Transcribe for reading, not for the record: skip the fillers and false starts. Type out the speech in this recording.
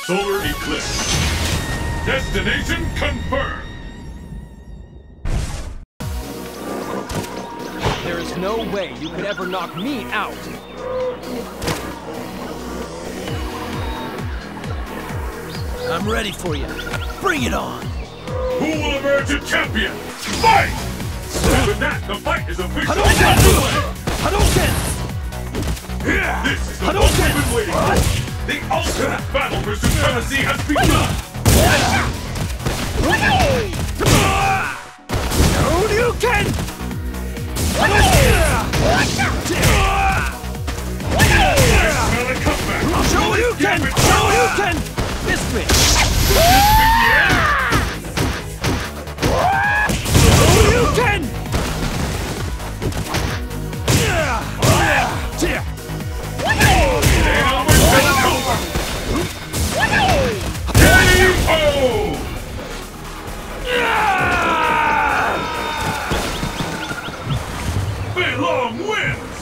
Solar eclipse. Destination confirmed. There is no way you could ever knock me out. I'm ready for you. Bring it on. Who will emerge a champion? Fight! With that, the fight is officially Hadouken! This is the one we've been waiting for. The ultimate battle for supremacy has begun. Hadouken! Smell a comeback. Hadouken! Missed me! Hadouken! Fei Long wins!